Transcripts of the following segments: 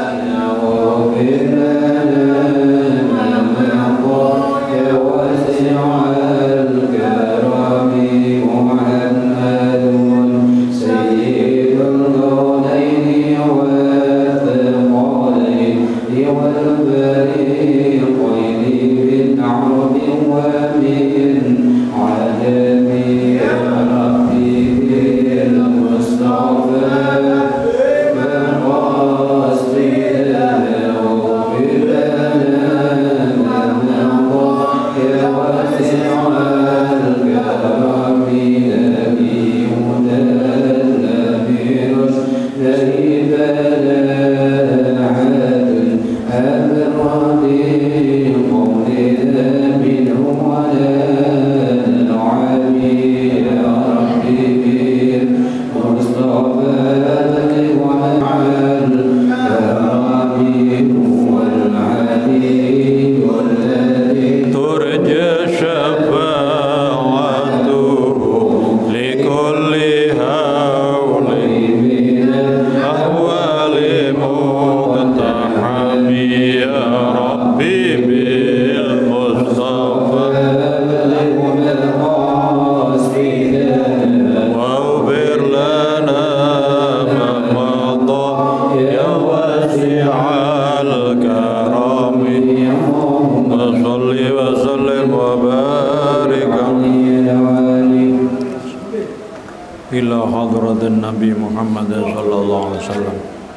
ila hadratin Nabi Muhammad sallallahu alaihi wasallam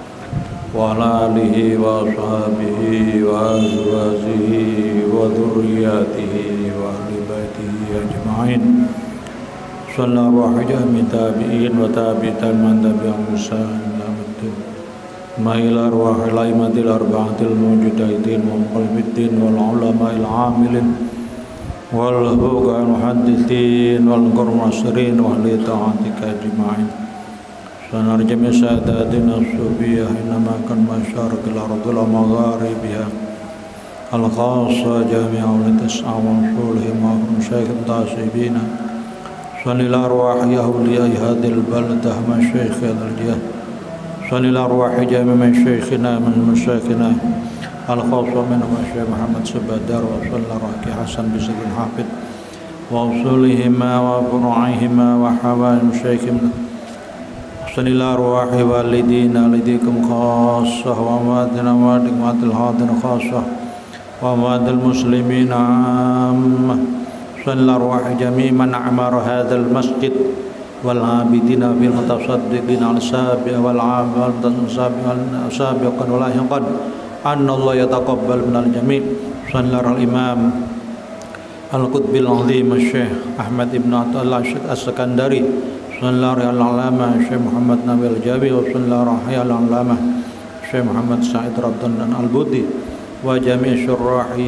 wa ala alihi wa sahbihi wa azwajihi wa dhurriyyatihi wa ahli baitihi ajma'in. Sallallahu alaihi tabi'in wa tabi'in man tabi'ahum bi ihsan ila yaumil ma ila arwahil aimatil arba'atil mujtahidin wa muqallidin wal ulama'il 'amilin wal fuqaha muhadditsin wal qurmasirin wa li ta'atika ajma'in. Sanar jami' sadatina subiyah inama kan masyarqil ardil magharibiha al khassa jami'a li tas'awan sulhim wa syekh tasibina salil arwah ya awliya hadil baldah masyayikh al jih salil arwah jami' min syekhina min masyayikhina al-khawsa min Syekh Muhammad Subadar wa sallallahu Hasan bisidin hafid wa usulihima wa furu'ihima wa hawaim syekhim sallallahu arwahi walidina lidikum khassah wa amadina wa dikmatil hadin khassah wa amadil muslimin ammah sallallahu arwahi jami'man amara hadhal masjid wal abidina bil mutasaddiqin al-sabi' wal 'amal sabiqan wa lahiqan anna Allah yataqabbal minal jami'. Sallallahu al-imam al-qutbil azim Syekh Ahmad ibn Attallah Syekh As-Sakandari, sallallahu al-alama Syekh Muhammad Nabi al-Jabi, wa sallallahu al-alama Syekh Muhammad Sa'id Rabdan al-Budi wa jami' syurrahi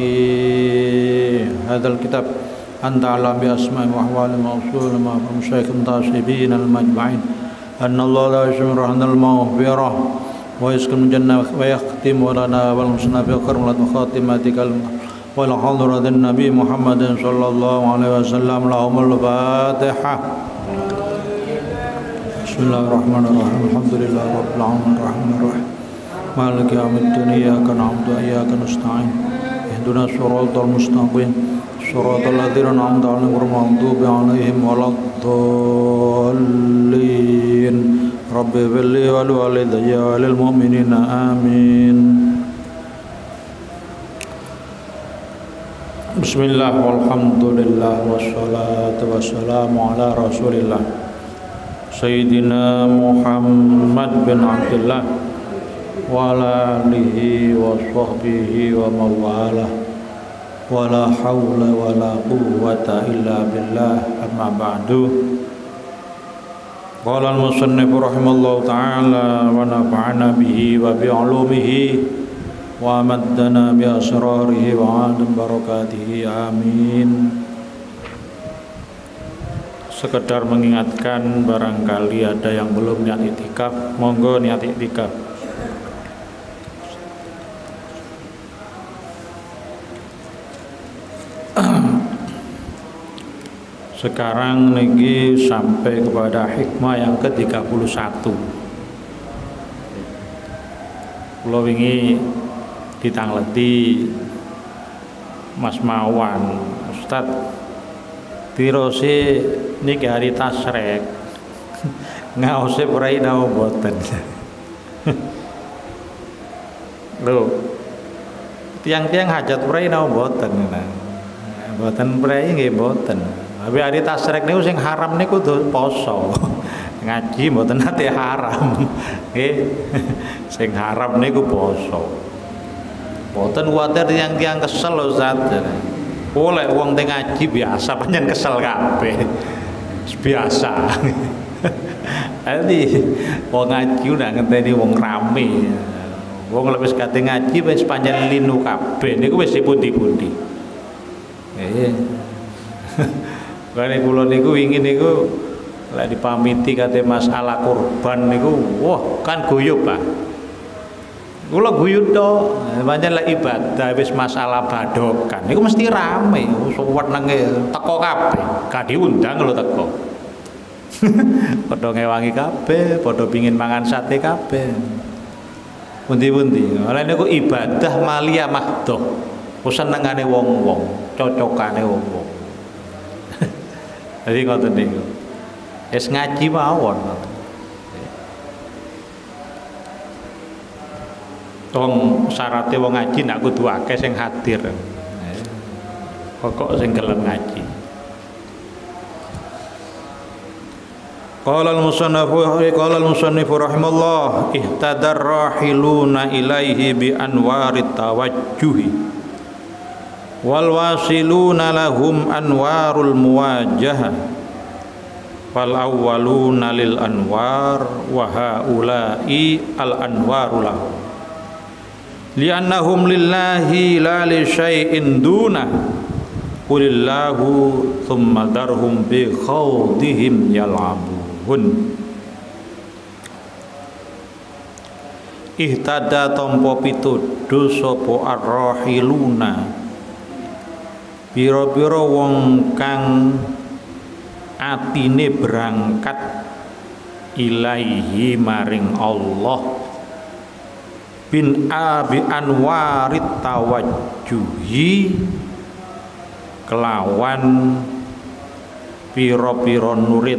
hadzal kitab anta alam bi asma'i wa ahwali mawsul ma syekh tasibin al-majma'in anna Allah la yashmur hanal maghfirah wa yaskun jannah wa yakhtim lana wal musna bi karmat khatimatikal wal hadratin nabi Muhammadin sallallahu alaihi wasallam lahumul fatihah. Bismillahirrahmanirrahim. Alhamdulillahi rabbil alamin arrahmanir rahim maliki yaumiddin iyyaka na'budu wa iyyaka nasta'in ihdinas siratal mustaqim siratal ladzina an'amta 'alaihim ghairil maghdubi 'alaihim waladdallin. Rabbi billi wal walidayya walil mu'minina amin. Bismillah walhamdulillah wassalatu wassalamu ala rasulillah Sayyidina Muhammad bin Abdullah wa ala alihi wa sahbihi wa mawalah wa la hawla wa la quwwata illa billah amma ba'du. Qala al-musannif rahimallahu ta'ala wa nafa'ana bihi wa bi'ulumihi wa amaddana bi asrarihi wa adam barakatihi amin. Sekedar mengingatkan barangkali ada yang belum niat iktikaf, monggo niat iktikaf. Sekarang niki sampai kepada hikmah yang ke-31. Kula wingi ditangleti Mas Mawan, Ustaz tirose niki hari tasrek ngaose prai napa boten. Lho, tiang-tiang hajat prai napa boten nah. Boten prai nggih boten. Tapi hari tasrek niku sing haram niku poso. Ngaji mboten nate haram. Nggih. Sing haram niku poso. Mboten kuwatir tiang-tiang kesel Ustaz. Oleh wong teng ngaji biasa pancen kesel kabeh. Biasa. Jadi wong ngaji udah ngenteni wong rame. Wong lek wis kate ngaji wis pancen linu kabeh niku wis pundi-pundi. Kene kula niku wingi niku lek dipamiti kate masalah kurban niku wah kan guyub Pak. Kula guyub to, pancen lek ibadah wis masalah badokan niku mesti rame, suwenenge teko kabeh, gak diundang lho teko. Padha ngewangi kabeh, padha pengin mangan sate kabeh. Pundi-pundi, lha niku ibadah malia mahdoh. Ku senengane wong-wong, cocokane wong-wong. Jadi ngoten niku. Wis ngaji mawon. Wong syaraté wong ngaji nak kudu akeh sing hadir. Pokok sing gelem ngaji. Qala al-musannif rahimallah ihtadar rahiluna ilaihi bi anwarit tawajjuhi wal wasiluna lahum anwarul muwajahah wal awwaluna lil anwar wa haula'i al anwaru lahum li'annahum lillahi la li syai'in duna qulillahu thumma darhum bi khawdihim yal'abun. Ihtada tompo pituduh sapa ar-rahiluna pira-pira wong kang atine berangkat ilaihi maring Allah bin abi anwarit tawajjuhi kelawan pira-pira nure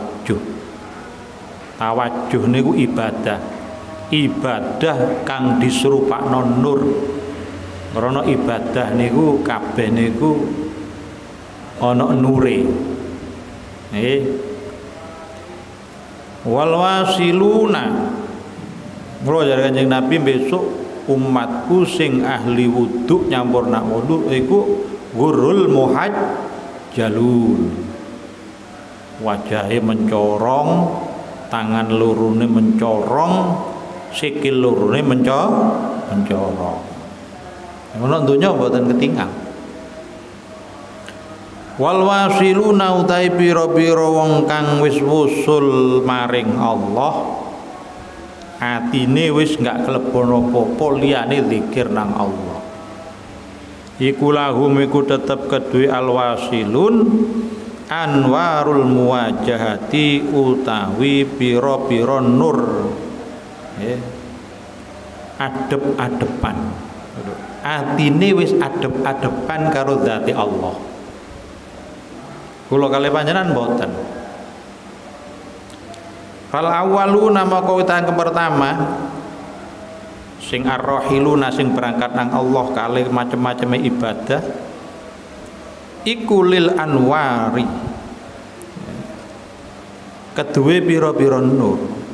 tawajjuh niku ibadah kang diserupakno nur karena ibadah niku kabeh niku ana nure wal wasiluna kula jare Kanjeng Nabi besok umatku sing ahli wudu nyampur nak wudu iku gurul muhajjalun wajahe mencorong tangan lurune mencorong sikil lurune mencorong ngono donya mboten ketinggal wal wasiluna utai pira-pira wong kang wis wusul maring Allah atine wis gak kelebon apa-apa liyane zikir nang Allah iku lahum iku tetep kedue alwasilun anwarul muwajahati utawi pira-pira nur adep-adepan atine wis adep-adepan karo zati Allah kula kalih panjenengan mboten. Fal awwaluna maka utan pertama sing ar-rahiluna sing berangkat nang Allah kalih macam-macam ibadah iku lil anwari kedue pira-pira nur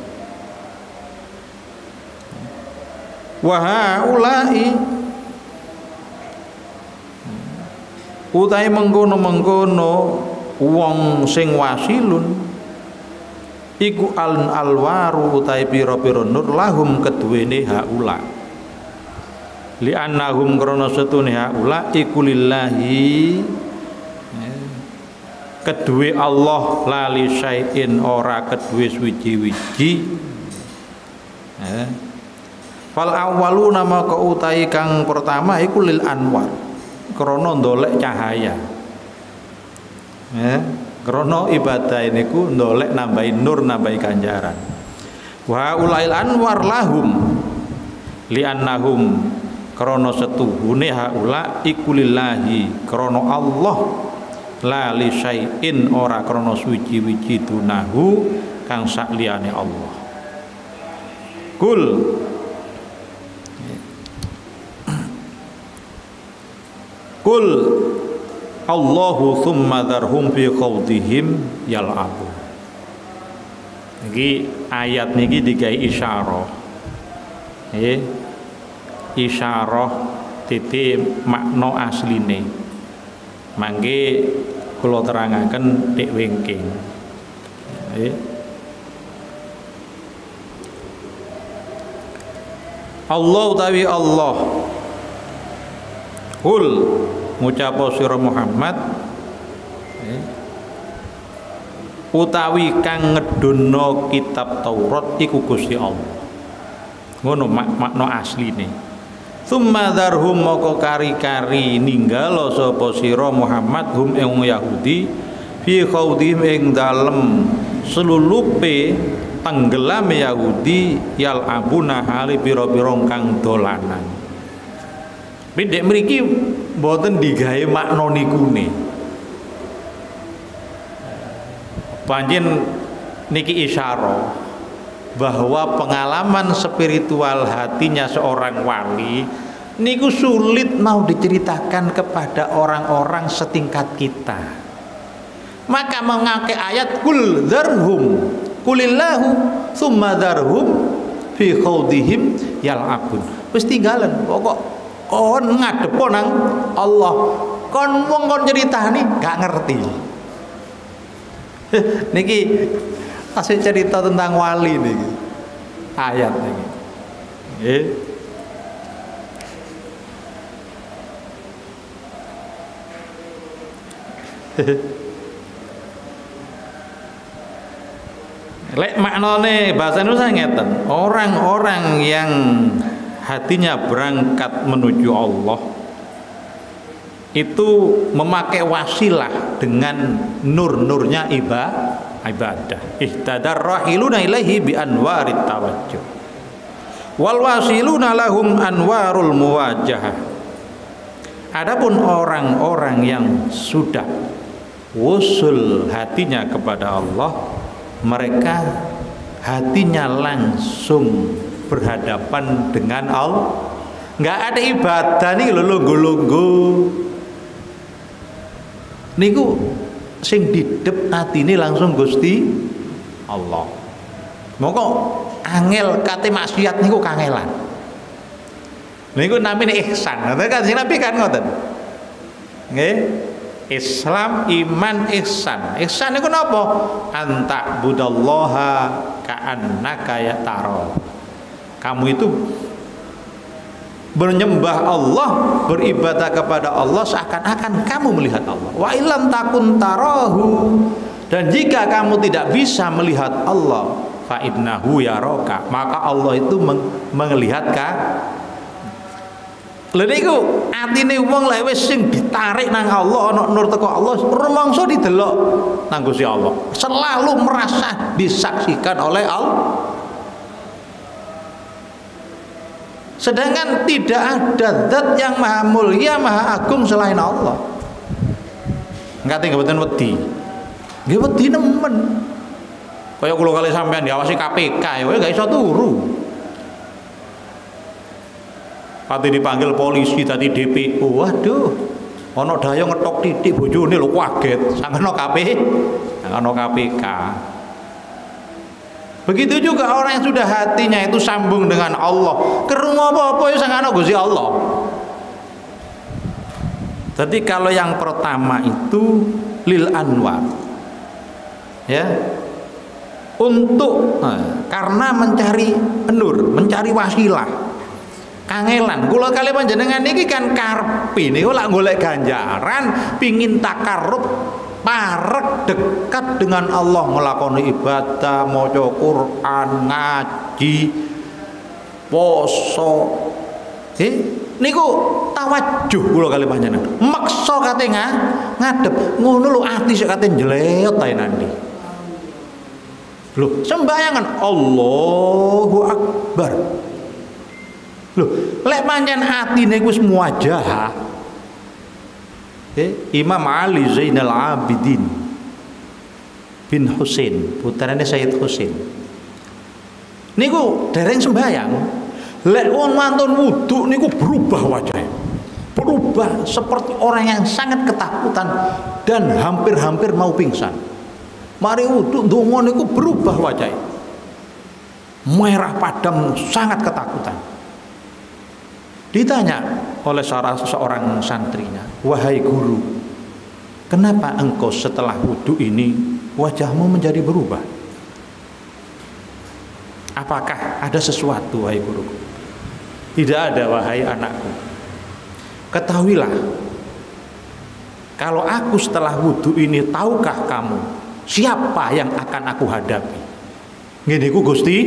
wa haula'i utai mengkono-mengkono wong sing wasilun iku alwaru utai pira-pira nur lahum keduwene haula li annahum krana setune haula iku lillahi keduwe Allah lali syai'in ora keduwe suwiji-wiji fal awwaluna maka utai kang pertama iku lil anwar krana ndolek cahaya krana ibadah niku ndolek nambahi nur nambahi ganjaran wa ulail anwar lahum li'annahum krana setuhune haula iku lillahi krana Allah la li syai'in ora krana suci-wiji dunahu kang sakliyane Allah. Kul Kul Allahu thumma dharhum fi khawdihim yal'abu. Niki ayat niki digawe isyarah. Nggih. Isyarah titik makna asline. Mangke kula terangaken dik wingking. Nggih. Allah utawi Allah. Kul ngucapo sira Muhammad utawi kang ngedunno kitab Taurat iku Gusti Allah. Ngono makna asline. Tsumma dzarhum moko kari-kari ninggalo sapa sira Muhammad hum ing Yahudi fi khawdihim ing dalem selulupe tenggelame Yahudi yal abuna hali pira-pira kang dolanan. Pendek mriki mboten digawe makna nikune. Panjen niki isyarah bahwa pengalaman spiritual hatinya seorang wali niku sulit mau diceritakan kepada orang-orang setingkat kita. Maka mengangkat ayat kul dzarhum kulillahu tsumma dzarhum fi khawdihim yal'abun. Wis tinggalan pokok kon ngadepo nang Allah. Kon wong kon nyeritani gak ngerti. Niki asik cerita tentang wali niki. Ayat niki. Nggih. Lek maknane bahasa Indonesia ngeten, orang-orang yang hatinya berangkat menuju Allah itu memakai wasilah dengan nur-nurnya ibadah. Ihtadar rahiluna ilaihi bi anwarit tawajjuh wal wasiluna lahum anwarul muwajahah. Adapun orang-orang yang sudah wusul hatinya kepada Allah, mereka hatinya langsung berhadapan dengan Allah. Nggak ada ibadah nih lunggu-lunggu niku sing didep atine langsung Gusti Allah. Moko angel kate maksiat niku kangelan. Niku namine ihsan. Ngoten kan sing Nabi kan ngoten. Nggih. Islam, iman, ihsan. Ihsan niku napa? Anta budallaha ka'annaka ya taro. Kamu itu menyembah Allah, beribadah kepada Allah seakan-akan kamu melihat Allah. Wa illam takun tarahu, dan jika kamu tidak bisa melihat Allah, fa innahu yaraka, maka Allah itu melihat ka. Lha niku atine wong lek wis sing ditarik nang Allah, ana nur teko Allah, rumangsa didelok nang Gusti Allah. Selalu merasa disaksikan oleh Allah. Sedangkan tidak ada zat yang maha mulia, maha agung selain Allah. Enggak tinggal betul wedi. Nggih wedi nemen. Kaya kula kali sampean diawasi KPK ya gak iso turu. Pati dipanggil polisi tadi DPO. Waduh. Ana daya ngetok titik bojone lho kaget. Sangkana KPK. Begitu juga orang yang sudah hatinya itu sambung dengan Allah, kerungu apa-apa ya sangkana Gusti Allah. Jadi kalau yang pertama itu lil anwar, ya, untuk karena mencari nur, mencari wasilah, kangelan. Kula kali panjenengan niki kan karepe niku lak golek ganjaran, pingin takarrub, parek dekat dengan Allah, nglakoni ibadah, maca Quran, ngaji, poso. Niku tawajuh kula kali panjenengan. Maksa kate ngadep, ngono lho ati sik kate njlet ae nanti. Lho, sembahyangan Allahu Akbar. Lho, lek pancen atine wis muwajahah. Imam Ali Zainal Abidin bin Husain, putrane Sayyid Husain. Niku dereng sembayang. Lek wong mantun wudu niku berubah wajahnya. Berubah seperti orang yang sangat ketakutan dan hampir-hampir mau pingsan. Mari wudu ndonga niku berubah wajahnya. Merah padam, sangat ketakutan. Ditanya oleh seorang santrinya, "Wahai guru, kenapa engkau setelah wudu ini wajahmu menjadi berubah? Apakah ada sesuatu, wahai guruku?" "Tidak ada, wahai anakku. Ketahuilah, kalau aku setelah wudu ini, tahukah kamu siapa yang akan aku hadapi?" Ngene ku Gusti,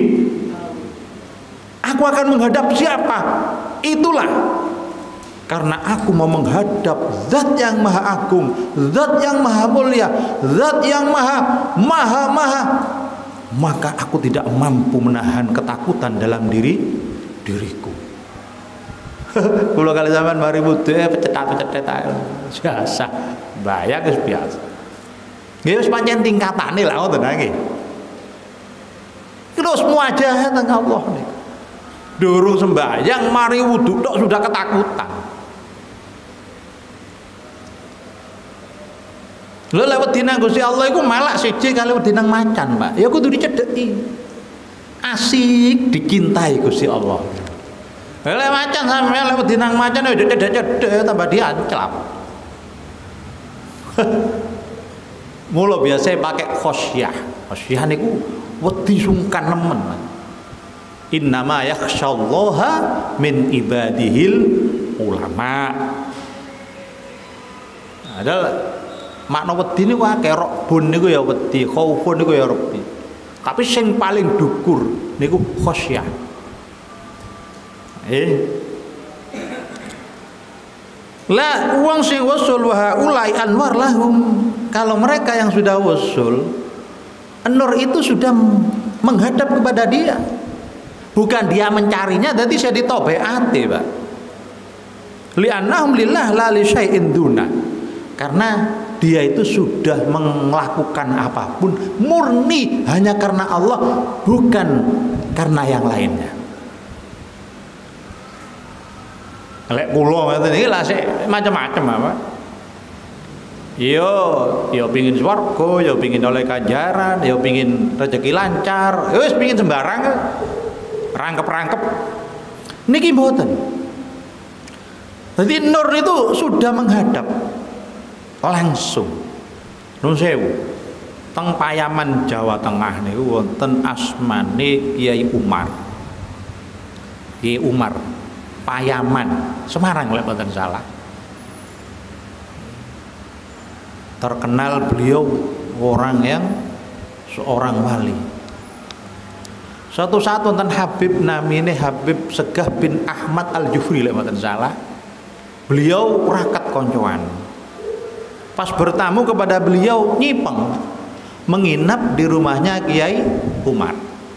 aku akan menghadap siapa? Itulah karena aku mau menghadap Zat yang Maha Agung, Zat yang Maha Mulia, Zat yang Maha maka aku tidak mampu menahan ketakutan dalam diriku. Kula kali sampean mari wudu pecetat-pecetet ae. Biasa. Bayang wis biasa. Nggih wis pancen tingkatane lah ngoten nggih. Terus muwajah teng Allah niku. Durung sembahyang mari wudu tok sudah ketakutan. Lha lewat dina Gusti Allah iku malak siji kali wedinang macan, Pak. Ya kudu dicedheki. Asik dicintai Gusti Allah. Lha macan sampe lewat dinang macan ya cedhek-cedhek tambah dianclap. Mula biasa pakai khosyah. Khosyah niku wedi sungkan nemen. Innama yakhsyallaha min ibadihil ulama. Adalah makna wedi niku akeh, rokbun niku ya wedi, khaufun niku ya wedi. Tapi sing paling dhukur niku khosyah. Lah uang sing wasul wa ulai anwar lahum. Kalau mereka yang sudah wasul, nur itu sudah menghadap kepada dia. Bukan dia mencarinya, jadi saya ditobeati, Pak. Li'annahum lillah la li syai'in duna. Karena dia itu sudah melakukan apapun murni hanya karena Allah, bukan karena yang lainnya. Lek kula ngoten iki lah sik macam-macam apa. Yo pingin swarga, yo pingin oleh ganjaran, yo pingin rezeki lancar, wis pingin sembarang rangkep-rangkep. Niki mboten. Jadi nur itu sudah menghadap langsung. Nun sewu. Teng Payaman Jawa Tengah niku wonten asmane Kiai Umar. Kiai Umar Payaman, Semarang lek mboten salah. Terkenal beliau orang yang seorang wali. Suatu saat wonten Habib namine Habib Segah bin Ahmad Al-Jufri lek mboten salah. Beliau rakat koncoan. Pas bertamu kepada beliau nyipeng menginap di rumahnya Kiai Umar.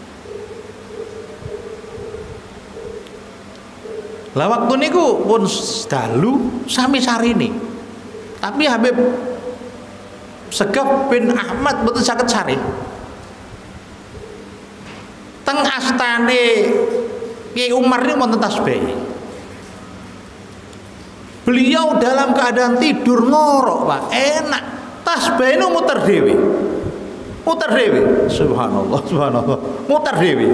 Lah waktu niku pun dalu sami sarini. Tapi Habib Segaf bin Ahmad betul saged sari. Teng astane Kiai Umar ini wonten tasbih. Beliau dalam keadaan tidur ngorok, Pak. Enak. Tasbih ini muter dewi. Muter dewi. Subhanallah, subhanallah. Muter dewi.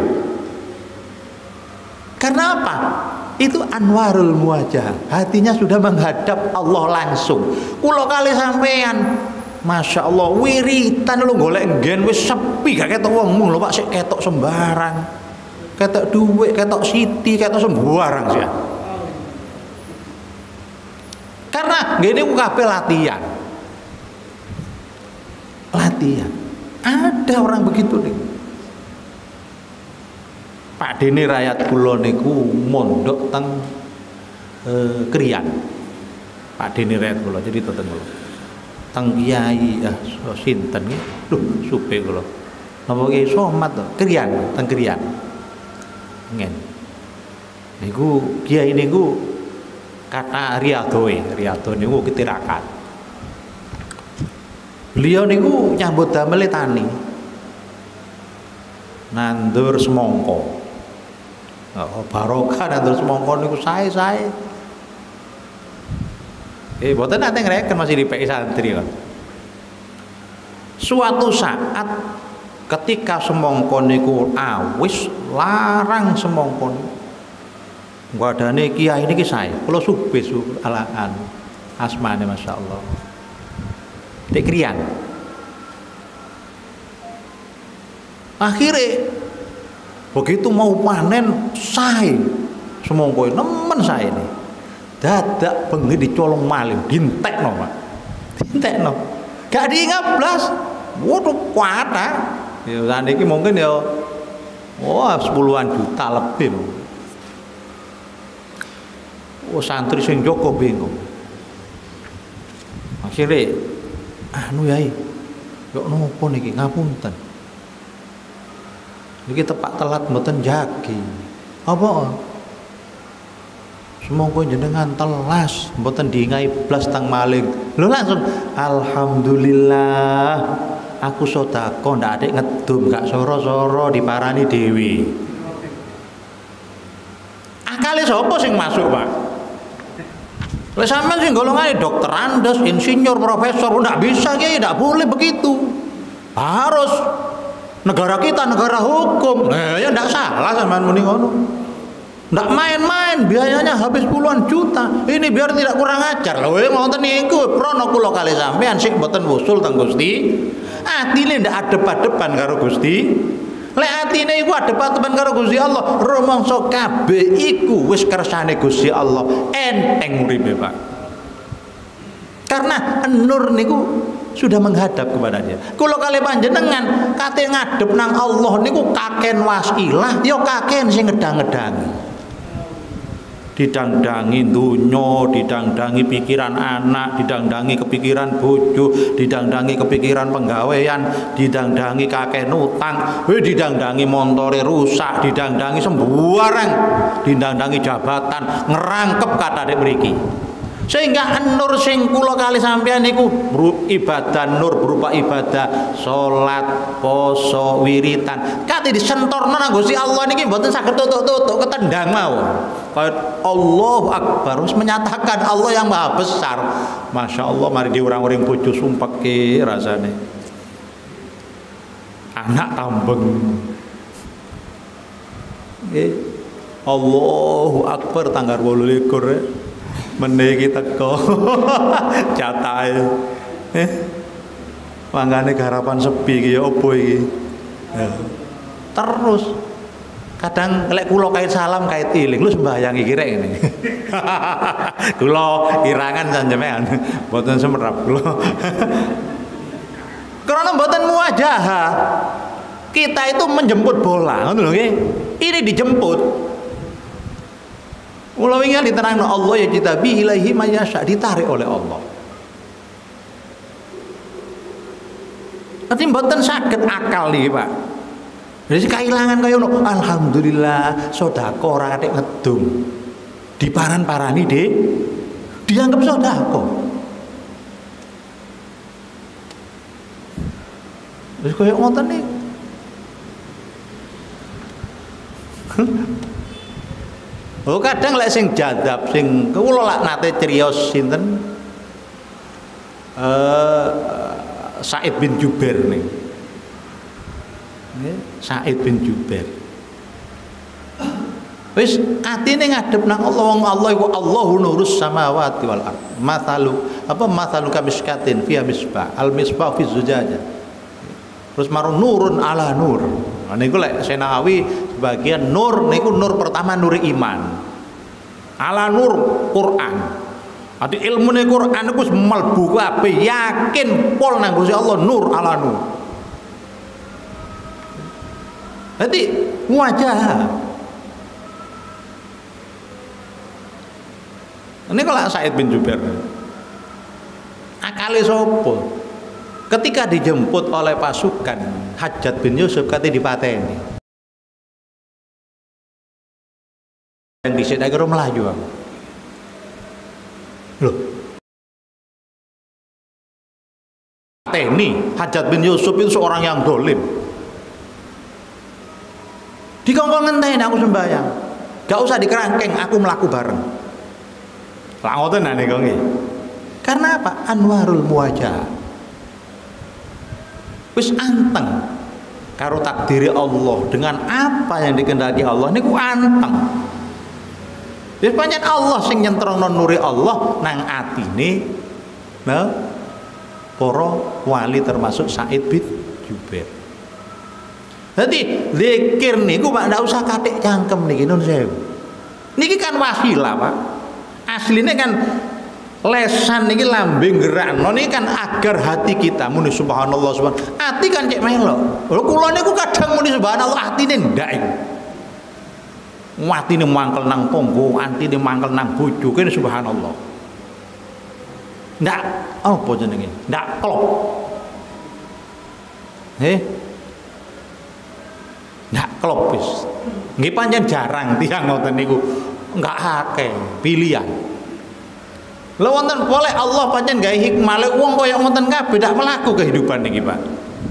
Karena apa? Itu anwarul muwajah, hatinya sudah menghadap Allah langsung. Kulo kali sampean, masya Allah, wiritan lu golek nggen wis sepi, gak ketok wong lho Pak, sik ketok sembarang, ketok duit, ketok siti, ketok sembarang sih. Karena gini ku kabeh latihan, latihan. Ada orang begitu nih. Pak Dene rakyat kula niku mondok teng Krian. Pak Dene rakyat kula jadi teng kula. Teng Kiai sinten nggih? Duh, supe kula. Napa Kiai Somat to? Krian, teng Krian. Ngen. Niku kiai niku kata riyadho niku ketirakat. Beliau niku nyambut damel tani. Nandur semongko. Oh, barokah nandur semongko niku sae-sae. Mboten nate ngreken masih di PI santri kan. Suatu saat ketika semongko niku awis larang semongko niku. Wadane kiai niki sae, kula sugih alaan asmane masyaallah. Dek kriyan. Akhirnya begitu mau panen sae semongko nemen sae nih. Dadak bengi dicolong maling, dintekno, Pak. Dintekno. Gak diingablas. Waduh kuat ah. Ya saniki mungkin ya puluhan juta lebih. Santri sing Joko bingung. Akhirnya yai, kok nopo niki ngapunten. Niki tepak telat mboten jagi. Apa? Semongko jenengan telas mboten diingai blas tang maling. Lho langsung alhamdulillah aku sedekah ndak adek ngedum gak soro-soro diparani dewi. Akale sapa sing masuk, Pak? Lha sampean sing golongane dokter Andes, insinyur, profesor, ndak bisa Kiai, ndak boleh begitu. Harus negara kita negara hukum. Ya ndak salah sampean muni ngono. Ndak main-main, biayanya habis puluhan juta. Ini biar tidak kurang ajar. Lho ngoten niku prono kula kali sampean sik mboten wusul teng Gusti. Atine ndak adep-adepan karo Gusti. Lek atine iku adep-adepan karo Gusti Allah, rumangsa kabeh iku wis kersane Gusti Allah. Enteng uripe, Pak. Karena nur niku sudah menghadap kepada dia. Kula kali panjenengan kate ngadep nang Allah niku kaken wasilah, ya kaken sing ngedang-ngedangi. Didangdangi dunya, didangdangi pikiran anak, didangdangi kepikiran bojo, didangdangi kepikiran penggawean, didangdangi kakek utang, didangdangi montore rusak, didangdangi sembarang, didangdangi jabatan, ngerangkep kata dek mriki. Sehingga nur sing kula kali sampeyan niku ibadah nur berupa ibadah salat, poso, wiritan. Kate disentorno nang Gusti Allah niki mboten saged tutuk-tutuk ketendang mawon. Kaya Allahu Akbar wis menyatakan Allah yang Maha Besar. Masya Allah mari diurang-uring bojo sumpeke rasane. Anak tambeng. Allahu Akbar tanggal 28 meneh iki teko jatahe mangane garapan sepi iki ya opo iki terus kadang lek kula kait salam kait iling lu sembayang iki rek ngene kula irangan sampeyan mboten semerap kula karena mboten muwajahah kita itu menjemput bola ngono lho nggih ini dijemput. Mula wingi diterangno Allah ya jitabi ilaihi mayasya ditarik oleh Allah. Nanti mboten saged akal niki, Pak. Jadi kehilangan kaya ngono. Alhamdulillah sedekah ora atik ngedum. Diparan-parani Dik. Dianggap sedekah. Wis kaya ngoten niku. Oh kadang lek sing jadab sing kula lak nate criyos sinten Said bin Jubair nih. Said bin Jubair. Wis atine ngadep nang Allah wong Allah iku Allahu nurus samawati wal ard. Mathalu kamiskatin fiha misbah. Al misbah fi zujajah. Terus marun nurun ala nur. Nah niku lek Senawi sebagian nur niku nur pertama nur iman. Ala nur Quran. Adi ilmune Quran iku wis mlebu kabeh yakin pol nang Gusti Allah nur ala nur. Dadi wajah. Ini kalau Said bin Jubair. Akale sapa? Ketika dijemput oleh pasukan Hajjaj bin Yusuf kate dipateni. yang dhisik tak kira melayu aku. Loh. Teni Hajjaj bin Yusuf itu seorang yang dolim. Dikongkon ngenteni aku sembahyang. Gak usah dikerangkeng, aku melaku bareng. Lah ngoten nane kok nggih. Karena apa? Anwarul muwajah. Wis anteng karo takdiri Allah dengan apa yang dikehendaki Allah niku anteng. Wis pancen Allah sing nyentrongno nuri Allah nang atine para wali termasuk Said bin Jubair. Jadi zikir niku Pak ndak usah katik cangkem niki nun sewu. Niki kan wasilah Pak. Asline kan lesan niki lambeng gerakno niki kan agar hati kita muni subhanallah subhanallah. Ati kan cek melok. Lho kula niku kadang muni subhanallah atine ndak iku. Atine mangkel nang tonggo, atine mangkel nang bojo kene subhanallah. Ndak apa jenenge? Ndak klop. Ndak klop wis. Nggih pancen jarang tiyang ngoten niku. Enggak akeh pilihan. Lha wonten boleh Allah pancen gawe hikmah lek wong kaya ngoten kabeh ndak mlaku kehidupan niki, Pak.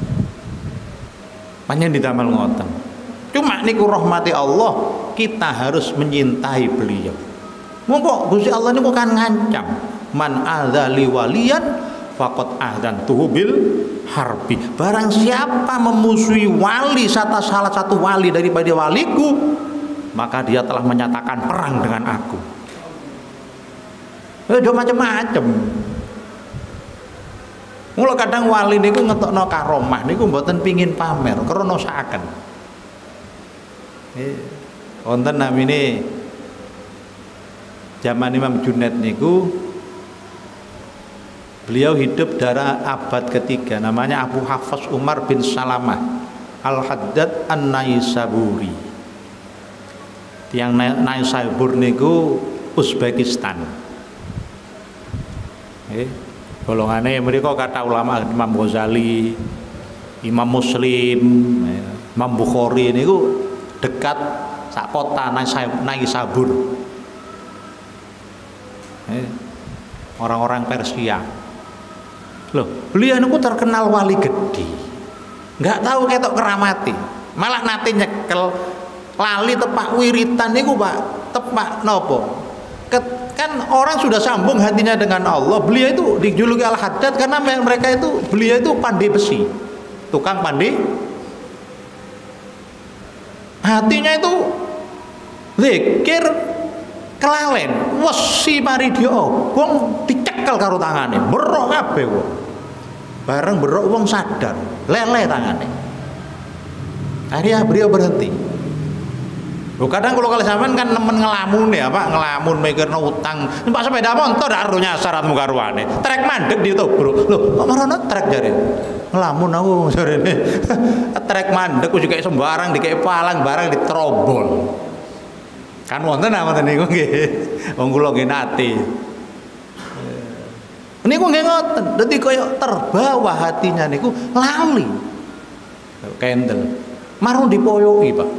Pancen didamel ngoten. Cuma niku rahmati Allah, kita harus menyintai beliau. Monggo Gusti Allah niku kan ngancam, man adzali waliyan faqad ahdantuhu bil harbi. Barang siapa memusuhi wali salah satu wali daripada waliku, maka dia telah menyatakan perang dengan aku. Udah macam-macam. Mula kadang wali niku ngetokno karomah niku mboten pingin pamer, krana saken. Wonten namine zaman Imam Junaid niku beliau hidup dari abad ketiga, namanya Abu Hafs Umar bin Salamah Al-Haddad An-Naisaburi. Tiang Naisabur niku Uzbekistan. Golongane mereka kata ulama Imam Ghazali, Imam Muslim, Imam Bukhari niku dekat sak kota Naisabur. Orang-orang Persia. Loh, beliau niku terkenal wali gede. Enggak tahu ketok keramati. Malah nate nyekel lali tepak wiritan niku, Pak. Tepak nopo? Kan orang sudah sambung hatinya dengan Allah. Beliau itu dijuluki Al-Haddad karena mereka itu beliau itu pandai besi. Tukang pandai. Hatinya itu zikir kelalen, wesi mari dia wong dicekel karo tangane, berok kabeh wong. Bareng berok wong sadar, lele tangane. Akhirnya beliau berhenti. Loh kadang kalau sampean kan nemen ngelamun ya, Pak, ngelamun mikirno utang. Numpak sepeda motor dak ero nyasar atmu karuane. Trek mandek ditobruk. Loh, kok marono trek jare? Ngelamun aku jarene. Trek mandek wis dikek sembarang, dikek palang barang diterobol. Kan wonten ngoten niku nggih. Wong kula nggih nate. Niku nggih ngoten. Dadi kaya terbawa hatinya niku lali. Kendel. Marung dipoyoki, Pak.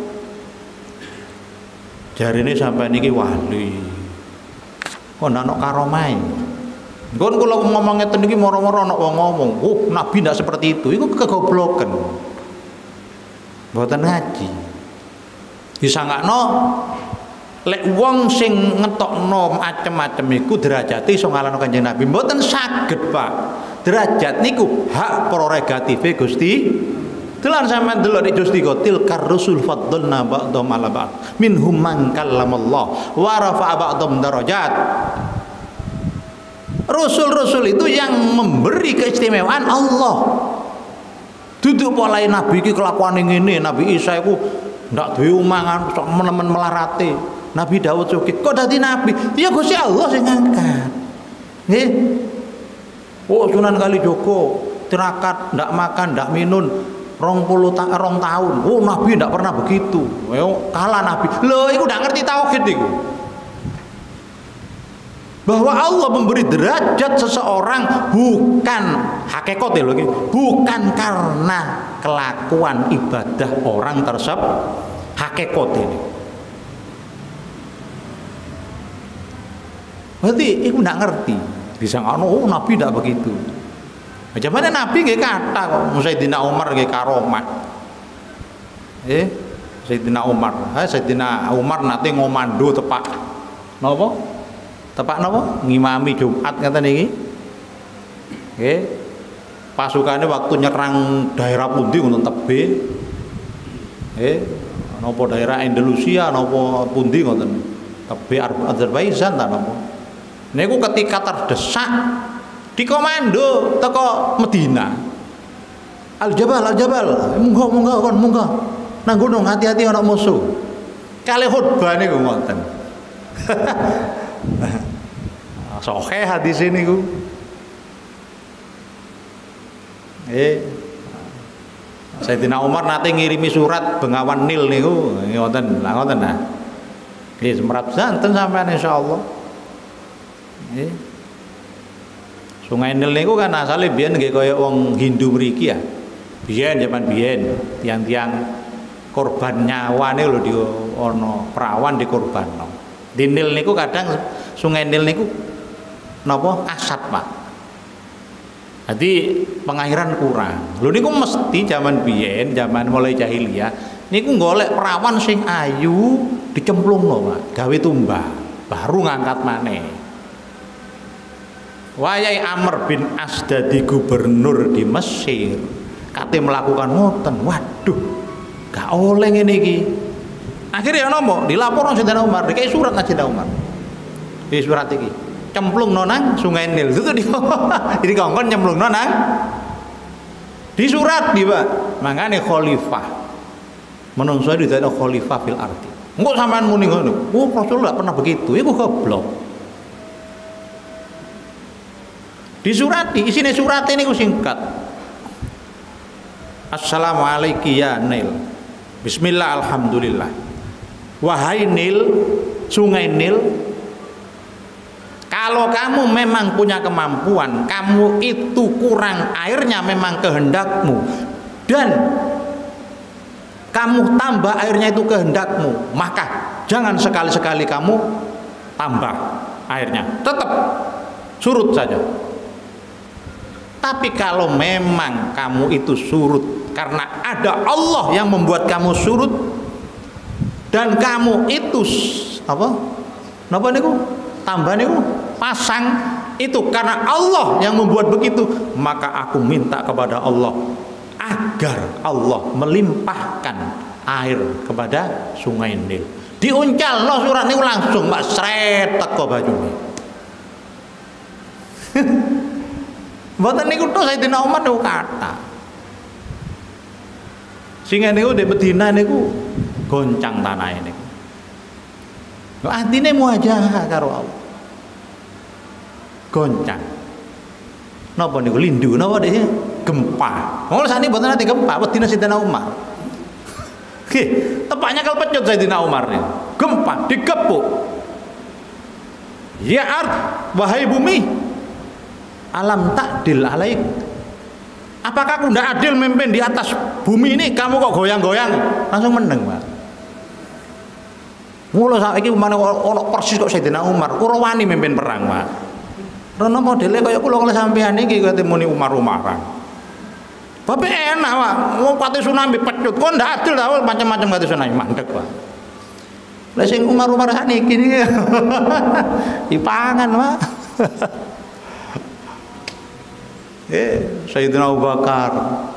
Jarine sampai niki wali. Kok ana karomai. Nggon kula ngomong ngeten niki moro-moro ana wong ngomong, "Oh, nabi ndak seperti itu." Iku kegobloken. Mboten ngaji. Disangakno lek wong sing ngetokno macem-macem iku derajate iso ngalahno Kanjeng Nabi. Mboten saged, Pak. Derajat niku hak prerogative Gusti. Telan sampean delok nek Gusti Qatil karusul faddalna ba'dhum 'ala ba'd. Minhum man kallamallah wa rafa'a ba'dhum darajat. Rasul-rasul itu yang memberi keistimewaan Allah. Duduk pola Nabi iki kelakuane ngene, Nabi Isa iku ndak duwe omongan sok menemen melarate. Nabi Daud sugih kok dadi nabi? Ya Gusti Allah sing ngangkat. Nggih. Oh Sunan Kalijogo tirakat ndak makan, ndak minum 20 tahun. Oh Nabi ndak pernah begitu. Yo kalah Nabi. Loh iku ndak ngerti tauhid iku. Bahwa Allah memberi derajat seseorang bukan hakikat lho iki, bukan karena kelakuan ibadah orang tersebut, hakikat ini. Berarti iku ndak ngerti. Disangka oh Nabi ndak begitu. Macam mana Nabi nggih kata kok Sayyidina Umar nggih karomat. Sayyidina Umar nate ngomando tepak napa? Tepak napa? Ngimami Jumat ngaten niki. Nggih. Pasukane waktu nyerang daerah pundi ngoten tebe. Napa daerah Andalusia napa pundi ngoten. Tebe Azerbaijan ta napa. Niku ketika terdesak dikomando teko Medina. Al Jabal, munggah. Nang gunung hati-hati ana musuh. Kali khutbah niku ngoten. Sahih hadis niku. Sayyidina Umar nate ngirimi surat Bengawan Nil niku ngoten. Lah ngoten nah. Nggih semrap santen sampean insyaallah. Sungai Nil niku kan asale biyen nggih kaya wong Hindu mriki ya. Biyen zaman biyen tiang-tiang korban nyawane lho di ana perawan dikorbanno. Di Nil niku kadang Sungai Nil niku napa asat, Pak. Jadi pengairan kurang. Lho niku mesti zaman biyen, zaman mulai jahiliyah niku golek perawan sing ayu dicemplungno, Pak, gawe tumbah, baru ngangkat maneh. Wayai Amr bin As dadi gubernur di Mesir kate melakukan ngoten. Waduh, gak oleh ngene iki. Akhirnya nopo dilaporno Sayyidina Umar, dikai surat Sayyidina Umar. Di surat iki cemplungno nang Sungai Nil. Itu di kongkon nyemplungno nang di surat di Pak. Mangane khalifah. Menungso didadekno khalifah fil ardi. Engko sampean muni ngono. Oh, Rasulullah pernah begitu. Iku goblok. Disurati, isine surat ini ku singkat. Assalamualaikum ya Nil. Bismillah alhamdulillah. Wahai Nil, Sungai Nil, kalau kamu memang punya kemampuan, kamu itu kurang airnya memang kehendakmu, dan kamu tambah airnya itu kehendakmu, maka jangan sekali-sekali kamu tambah airnya, tetap surut saja. Tapi kalau memang kamu itu surut karena ada Allah yang membuat kamu surut, dan kamu itu apa? Napa niku? Tambah niku pasang itu karena Allah yang membuat begitu, maka aku minta kepada Allah agar Allah melimpahkan air kepada Sungai Nil. Diuncalno surat niku langsung Pak sret teko bajune. Mboten niku tok Sayyidina Umar niku kata. Sing niku di Medina niku goncang tanah niku. Lho atine muajah karo Allah. Goncang. Napa niku lindu napa deh gempa. Wong sakniki mboten ate gempa wedine Sayyidina Umar. Nggih, tepaknya kalpecut Sayyidina Umar niku. Gempa digepuk. Ya ard, wahai bumi, alam takdil alaik. Apakah aku tidak adil memimpin di atas bumi ini? Kamu kok goyang-goyang? Langsung meneng, Pak. Mula saiki umane ana persis kok Sayyidina Umar, ora wani mimpin perang, Pak. Rono modele kaya kula oleh sampean iki kate muni Umar-umaran. Bapak enak, Pak. Wong kate tsunami pecut. Kok ndak adil ta macam-macam kate tsunami mandek, Pak. Lah sing Umar-umar sakniki iki dipangan, Pak. Sayyidina Abu Bakar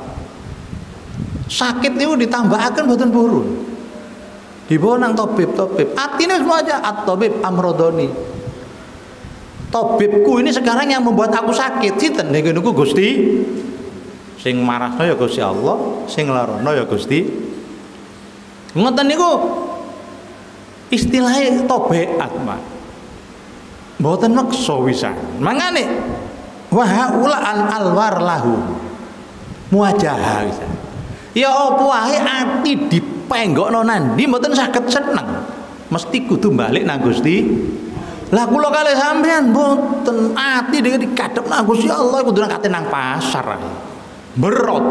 sakit itu ditambahkan boten purun. Dibawa nang tabib. Artinya semua aja at-tabib amrodoni. Tabibku ini sekarang yang membuat aku sakit. Sinten niku Gusti. Sing marahno ya Gusti Allah, sing larono ya Gusti. Ngoten niku istilahnya tabiat, Pak. Mboten meksa wisan. Mangane wa haula al-alwar lahu muajah bisa. Ya apa wae ati dipenggokno nandi mboten saged seneng. Mesti kudu balik nang Gusti. Lah kula kalih sampean mboten ati dikadhep nang Gusti Allah kudu nang kate nang pasar. Berot.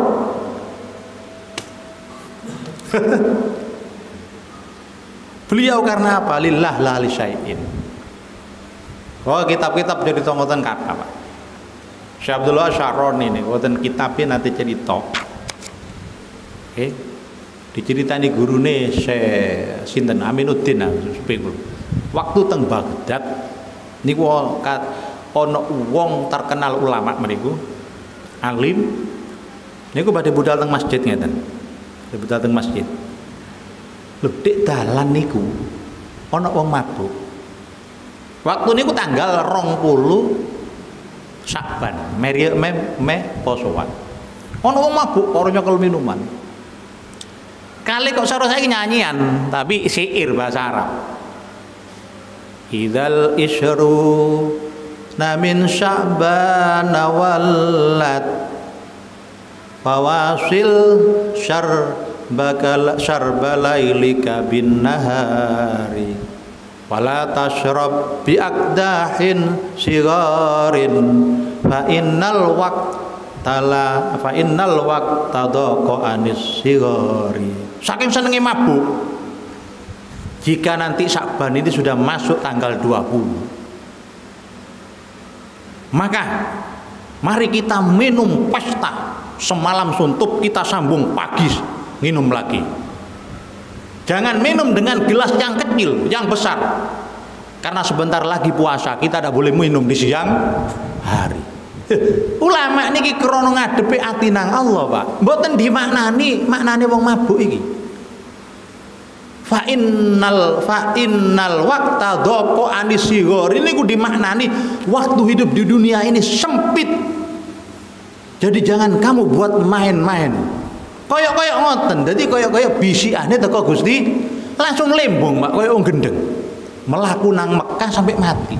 Beliau karena apa? Lillah la li syai'in. Oh, kitab-kitab jadi ngoten kata, Pak. Syekh Abdullah Syaroni ini ngoten kitabnya nanti cerita. Oke. Diceritani gurune Syekh sinten Aminuddin Sepengul. Waktu teng Baghdad niku ana wong terkenal ulama mriku, alim. Niku badhe budal teng masjid ngeten. Budal teng masjid. Lho dik dalan niku ana wong mabuk. Waktu niku tanggal 20 Syakban, me posoan. Ono wong mabuk karo nyekel minuman. Kali kok saro saiki nyanyian, tapi syair bahasa Arab. Idzal isyru na min Sya'ban wallat fawasil syarbalailika bin nahari wala tashrab bi aqdahin sigarin fa innal waqta daqa anis sigari. Saking senenge mabuk, jika nanti Syakban ini sudah masuk tanggal 20, maka mari kita minum pesta semalam suntup, kita sambung pagi minum lagi. Jangan minum dengan gelas yang kecil, yang besar. Karena sebentar lagi puasa, kita tidak boleh minum di siang hari. Ulama niki krana ngadepi ati nang Allah, Pak. Mboten dimaknani wong mabuk iki. Fa innal waqta dhaqa anisigor. Ini ku dimaknani waktu hidup di dunia ini sempit. Jadi jangan kamu buat main-main. Koyok-koyok ngoten, dadi koyok-koyok bisikane teko Gusti langsung lembung, Pak, koyok wong gendeng. Melaku nang Mekah sampai mati.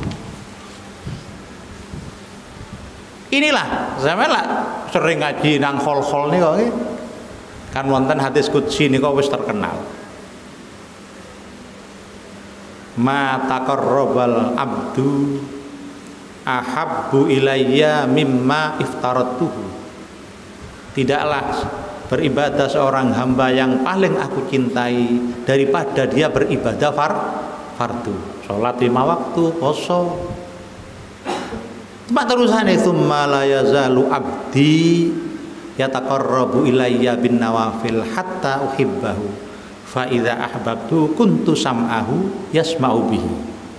Inilah sampeyan lah sering ngaji nang hol-hol niku nggih. Kan wonten hadis qudsi niku wis terkenal. Ma taqarrabal abdu ahabbu ilayya mimma iftaratuhu. Tidaklah beribadah seorang hamba yang paling aku cintai daripada dia beribadah fardu. Salat 5 waktu, poso. Tempat terusane tsumma la yazalu abdi yataqarrabu ilayya bin nawafil hatta uhibbahu. Fa idza ahbabtu kuntu sam'ahu yasma'u bihi.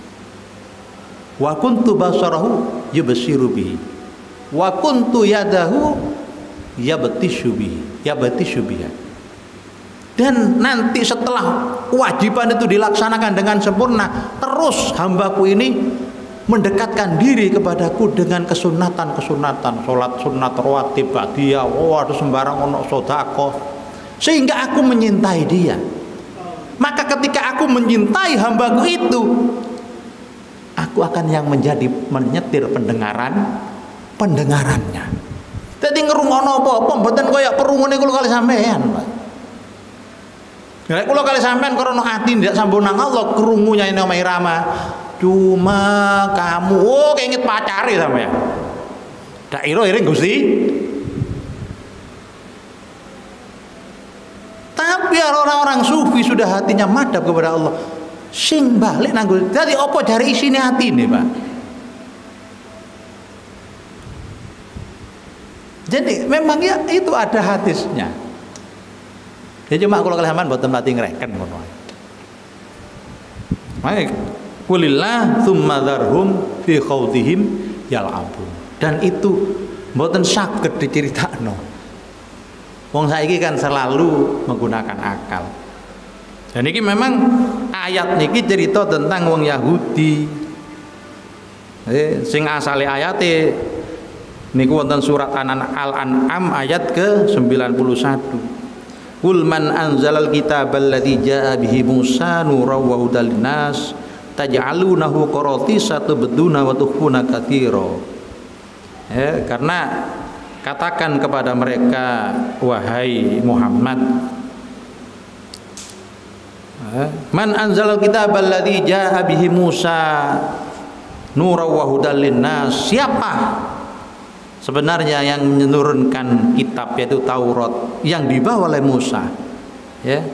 Wa kuntu basarahu yubsiru bihi. Wa kuntu yadahu yabtishu biha. Dan nanti setelah kewajiban itu dilaksanakan dengan sempurna, terus hambaku ini mendekatkan diri kepadaku dengan kesunatan-kesunatan, sholat sunat rawatib ba'diyah, ada sembarang ono sedekah, sehingga aku menyintai dia. Maka ketika aku menyintai hambaku itu, aku akan yang menjadi menyetir pendengarannya. Dadi ngrungokno apa-apa mboten kaya perungune kula kali sampean, Pak. Nek kula kali sampean krana ati ndak sampun nang Allah krungunya ini omahe Rama. Cuma kamu keinget pacare sampean. Dak ira iring Gusti. Tapi orang-orang sufi sudah hatinya madhab kepada Allah. Sing balik nang Gusti. Dadi apa jare isine atine, Pak? Jadi memang ya itu ada hadisnya. Ya cuma kalau kalian boten mati ngreken ngono. Baik, kulillah tsumma dzarhum fi khawdihim yal'abun. Dan itu boten saged diceritakno. Wong saiki kan selalu menggunakan akal. Dan ini memang ayat niki cerita tentang wong Yahudi. Sing asale ayate niku wonten surat Al-An'am ayat ke-91. Qul man anzalal kitabal ladzi jaa bihi Musa nuran wa hudal linnas taj'alunahu qaratisa tubduna wa tukhfuna katsira. Karena katakan kepada mereka, wahai Muhammad, man anzalal kitabal ladzi jaa bihi Musa nuran wa hudal linnas. Siapa sebenarnya yang menurunkan kitab yaitu Taurat yang dibawa oleh Musa, ya,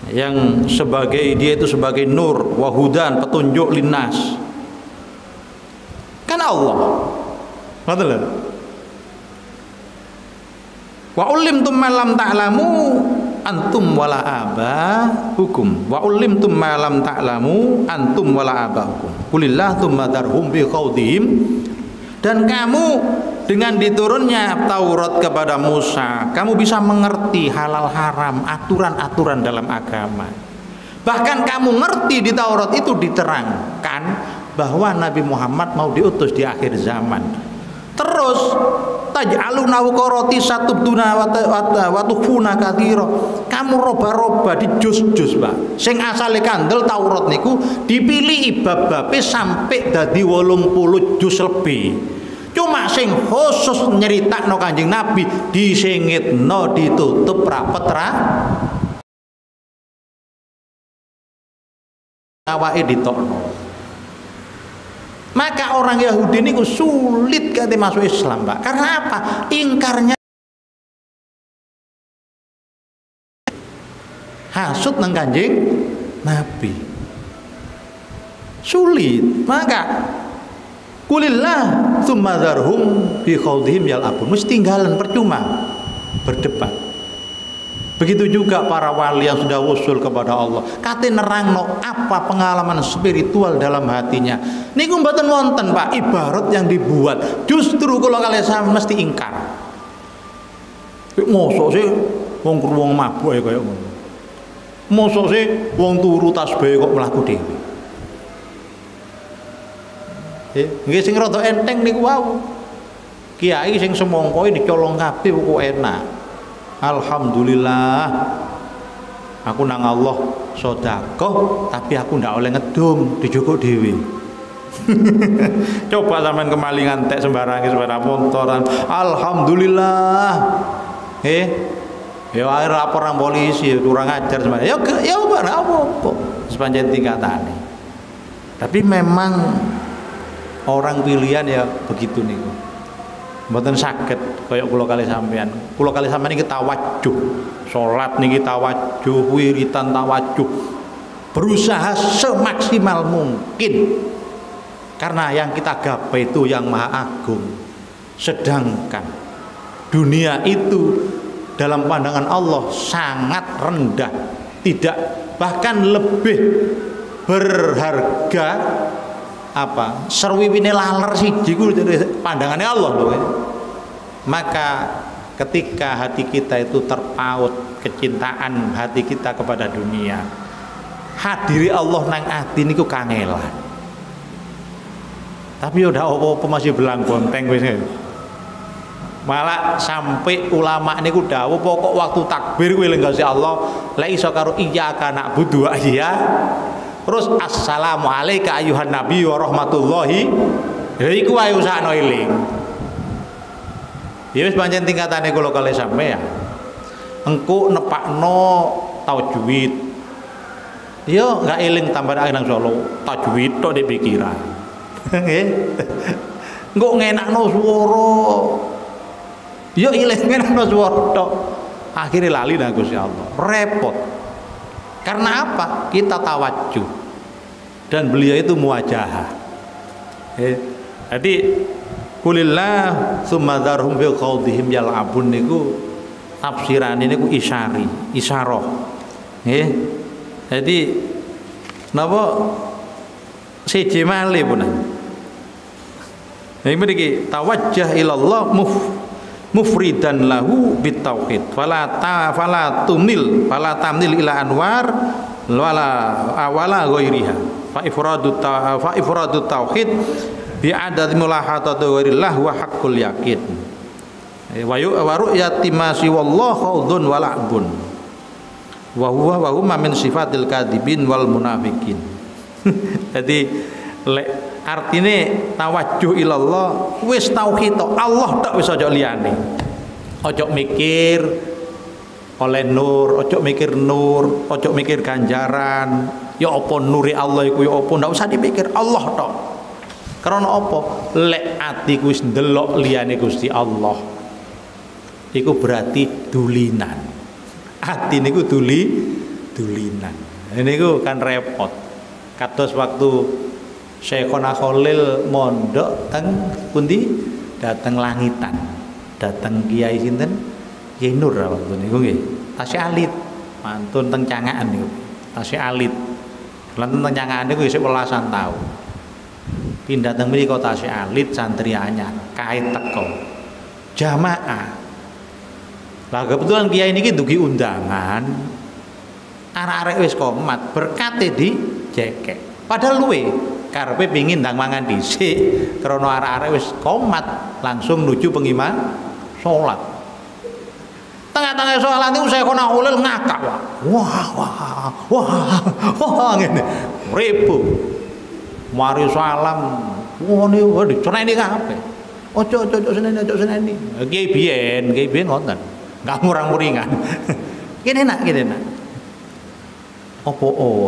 yang sebagai dia itu sebagai nur wahudan petunjuk linnas, Kan Allah. Ngoten lho. Wa ulimtum ma lam ta'lamu antum wala aba'ukum. Wa ulimtum ma lam ta'lamu antum wala aba'ukum. Qulillah tsumma darhum bi khawdihim. Dan kamu dengan diturunnya Taurat kepada Musa, kamu bisa mengerti halal haram, aturan-aturan dalam agama. Bahkan kamu ngerti di Taurat itu diterangkan bahwa Nabi Muhammad mau diutus di akhir zaman. Terus taj'alunahu qarati satubduna wa tukhuna katsira. Kamu roba-roba di jus-jus, Pak. Sing asale kandel Taurat niku dipilih bab-babe sampai dadi 80 jus lebih. Cuma sing khusus nyeritakno Kanjeng Nabi disingitno ditutup rapet awake ditokno. Maka orang Yahudi ini sulit kate masuk Islam, Pak. Karena apa? Ingkarnya hasud nang Kanjeng Nabi. Sulit. Maka kulillah tsumma dzarhum fi khawdihim yal'abun. Mesti tinggalan percuma berdebat. Begitu juga para wali yang sudah usul kepada Allah. Kate nerangno apa pengalaman spiritual dalam hatinya. Niku mboten wonten, Pak, ibarat yang dibuat. Justru kalau kalian sama mesti ingkar. Mosok sih wong mabuk kaya ngono. Mosok sih wong turu tasbih kok mlaku dhewe. Nggih sing rada enteng niku wau. Kiai sing semongko dicolong kabeh kok enak. Alhamdulillah aku nang Allah sedekah tapi aku ndak oleh ngedum dijukuk dhewe. Coba sampean kemalingan tek sembarang motoran. Alhamdulillah. Ya akhir lapor nang polisi kurang ajar sembarang. Ya apa sepanjang tingkatane. Tapi memang orang pilihan ya begitu niku. Mboten saged kaya kula kali sampean. Kula kali sampean iki tawajuh. Salat niki tawajuh, wiritan tawajuh. Berusaha semaksimal mungkin. Karena yang kita gapai itu yang Maha Agung. Sedangkan dunia itu dalam pandangan Allah sangat rendah, tidak bahkan lebih berharga apa serwiwine laler siji ku pandangannya Allah lho. Maka ketika hati kita itu terpaut kecintaan hati kita kepada dunia, hadiri Allah nang ati niku kangelan. Tapi udah apa-apa masih belang bonteng wis. Malah sampai ulama niku dawuh pokok waktu takbir kuwi lenggo Allah la iso karo iyyaka na'budu wa iya. Terus assalamu alayka ayuhan nabi wa rahmatullahi. Ya iku wae usahno eling. Ya wis pancen tingkatane kula kali sampean. Engko nepakno tajwid. Yo enggak eling tambah nang Solo. Tajwid tok di pikiran. Nggih. Engko ngenakno swara. Yo eling ngenakno swara tok. Akhire lali nang Gusti Allah. Repot. Karena apa? Kita tawajuh dan beliau itu muwajahah. Jadi kulillah tsumma dzarhum fi khawdihim yal'abun niku tafsirane niku isyarah. Nggih. Jadi napa siji malih punan. Nek mriki tawajjah ilallah mufridan lahu bitauhid fala tamnil ila anwar wala ghairiha fa ifradu tauhid bi adad mulahadati ghairillah wa haqqul yaqin wa ru'yati ma siwallahu khawdun wala'bun wa huma min sifatil kadibin wal munafikin. Jadi artine tawajuh ilallah wis tauhid Allah tak wis aja liyane. Ojo mikir oleh nur, ojo mikir nur, ojo mikir ganjaran. Ya apa nuri Allah iku ya apa ndak usah dipikir Allah tok. Karena apa? Lek atiku wis ndelok liyane Gusti Allah. Iku berarti dulinan. Ati niku dulinan. Niku kan repot. Kados waktu Syekhona Khalil mondok teng pundi? Dateng langitan. Dateng Kiai sinten? Kiai Nur waktu niku nggih. Tasih alit. Mantun teng Cangakan niku. Tasih alit. Lan teng Cangakan niku isih 18 tahun. Pindah teng mriko tasih alit santri anyar, kae teko. Jamaah. Lah kebetulan kiai niki dugi undangan. Arek-arek wis komat, berkate di jekek. Padahal luwe karepe pengin ndang mangan dhisik, krana arek-arek wis komat langsung nuju pengimah salat. Tengah-tengah salat niku Syekhona Khalil ngakak. Wah ngene. Ribu. Mari salam. Wah niku diceneni kabeh. Ojo seneni. Kiai biyen ngoten. Enggak murang-muringan. Kene nak. Apa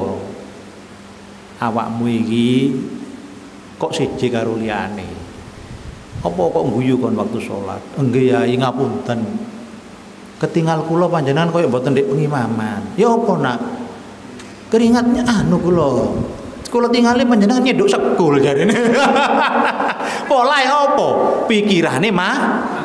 awakmu iki kok siji karo liyane? Apa kok guyu kon waktu salat? Nggih Yai ngapunten. Ketinggal kula panjenengan koyo mboten ndek pengimaman. Ya apa nak? Keringatnya anu kula tingali panjenengan nyeduk sekul jarene. Polahe apa? Pikirane mah.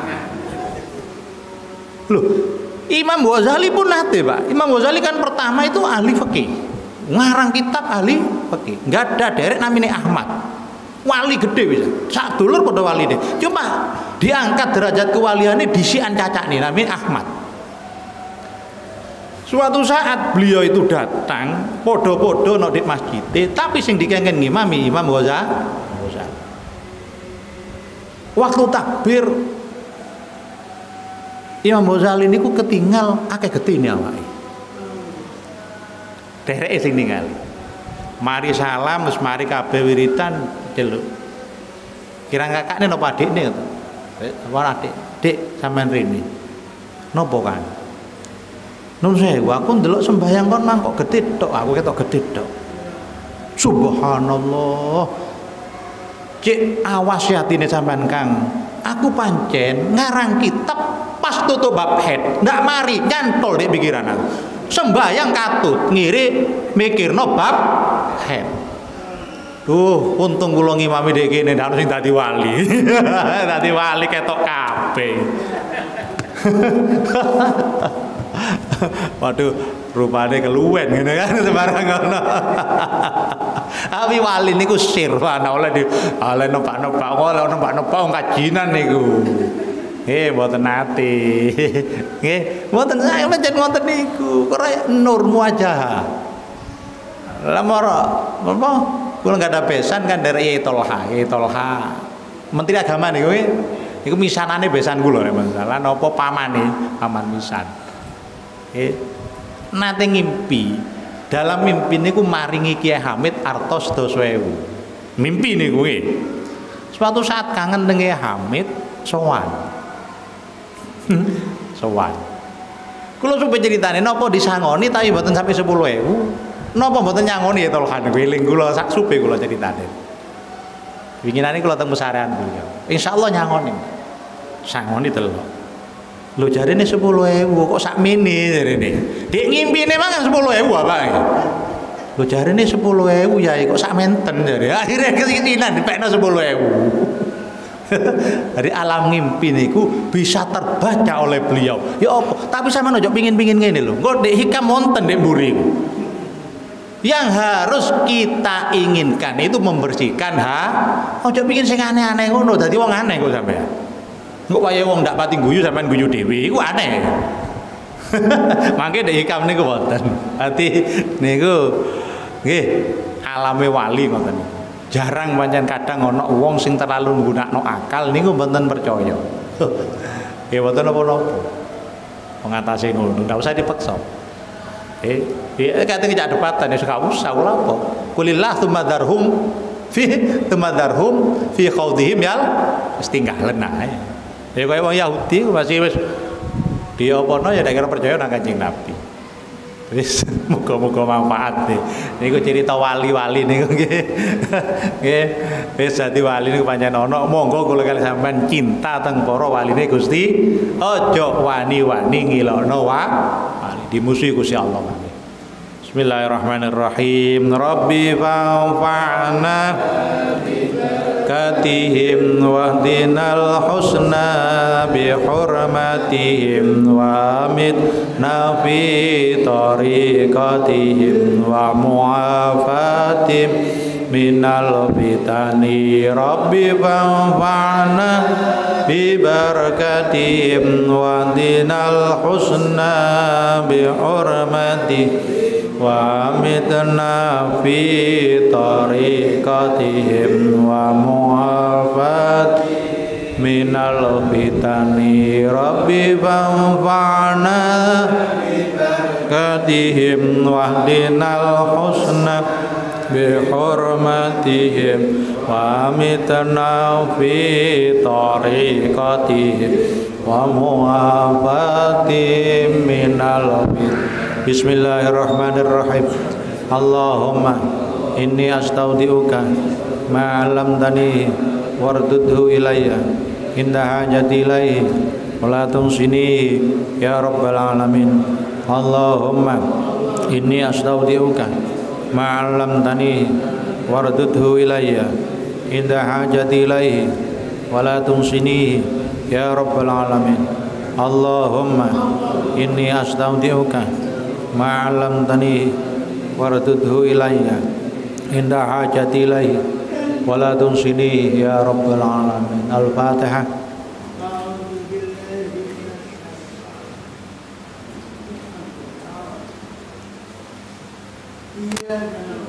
Loh, Imam Ghazali pun nate, Pak. Imam Ghazali kan pertama itu ahli fikih. Ngarang kitab ahli fikih. Enggak ada derek namanya Ahmad. Wali gede bisa. Sak dulur padha waline. Cuma diangkat derajat kewaliane disian cacak nih namanya Ahmad. Suatu saat beliau itu datang podo-podo nok di masjid, tapi sing dikengken ngimami Imam Ghazali. Waktu takbir Imam Ghazali niku ketinggal akeh getine awake. Dereke sing ninggal. Mari salam terus mari kabeh wiritan celuk. Kirang kakakne napa adikne to? Apa adik? Dik sampean rene. Napa kan? Nun sewu aku ndelok sembahyang kon mang kok gedhe tok, aku ketok gedhe tok. Subhanallah. Cek awas atine sampean Kang. Aku pancen ngarang kitab pas tutup bab head, ndak mari nyantol di pikiran aku. Sembahyang katut ngiri mikirno bab head. Untung kula ngimami dek kene ndak sing dadi wali. Dadi wali ketok kabeh. Waduh, rupane keluwen ngene kan sembarang ngono. Abi wali niku sirwan oleh nempak-nempak oleh nempak-nempak kajinan niku. Mboten nate. Nggih, mboten saya pancen ngoten niku. Kok nurmu aja. Lah moro apa? Kula enggak ada besan kan dari Tolha. Menteri Agama niku. Iku misanane besan kula nek masalah napa paman misan. Nate ngimpi. Dalam mimpi niku maringi Kiai Hamid artos 2.000. Mimpi niku nggih. Suatu saat kangen dengan Kiai Hamid sowan. Sowan. Kula coba ceritane napa disangoni tapi mboten sampai 10.000. Napa mboten nyangoni ya Tolhan eling kula sak supe kula ceritane. Winginane kula teng pesarean beliau. Insyaallah nyangoni. Sangoni telok. Lho jarene 10.000 kok sakmene jarene. Dik ngimpine mangan 10.000 apa iki? Lho jarene 10.000 ya kok sak menten jare. Akhire kesinan dipekno 10.000. Dari alam ngimpi niku bisa terbaca oleh beliau. Ya apa? Tapi sampean ojo pingin-pingin ngene lho. Engko ndek hikam wonten ndek mburi. Yang harus kita inginkan itu membersihkan ojo pingin sing aneh-aneh ngono dadi wong aneh kok sampean. Engko wayahe wong ndak pati guyu sampean guyu dhewe iku aneh. Mangke ndek hikam niku wonten. Ati niku nggih alame wali ngoten. Jarang pancen kadang ana wong sing terlalu nggunakno akal niku mboten percaya. Ya mboten napa-napa. Mengatasi ngono ndak usah dipaksa. Kate ngejak debatan ya gak usah ora apa. Kulillah tumadharhum fi khawdihim yal istinggalen ae. Ya kaya wong Yahudi masih wis dia apa ya nek kira percaya nang Kanjeng Nabi. Wis muga-muga manfaat nih. Niku cerita wali-wali niku nggih. Nggih, wis dadi wali niku pancen ana. Monggo kula kali sampean cinta teng para waline Gusti. Aja wani-wani ngilokno wali dimusuhi Gusti Allah. Bismillahirrahmanirrahim. Rabbi fa'fa'na katihim wahdinal husna bihurmatihim wa amitna fi tariqatihim wa mu'afatim minal fitani. Rabbi fa'fa'na bibarakatihim wahdinal husna bihurmatihim wa amitna fi tariqatihim wa mu'afat minal fitani. Rabbi fanfa'na katihim wahdinal husna bihurmatihim wa amitna fi tariqatihim wa mu'afatim minal fitani. Bismillahirrahmanirrahim. Allahumma inni astaudiuka ma'alamtani wardudhu ilayya inda hajati ilaihi wala tunsini ya rabbal alamin. Allahumma inni astaudiuka ma'alamtani wardudhu ilayya inda hajati ilaihi wala tunsini ya rabbal alamin. Allahumma inni astaudiuka ma'alamtani wardudhu ilayya inda hajati ilaihi wala tunsini ya rabbal alamin. Al-Fatihah. Iya.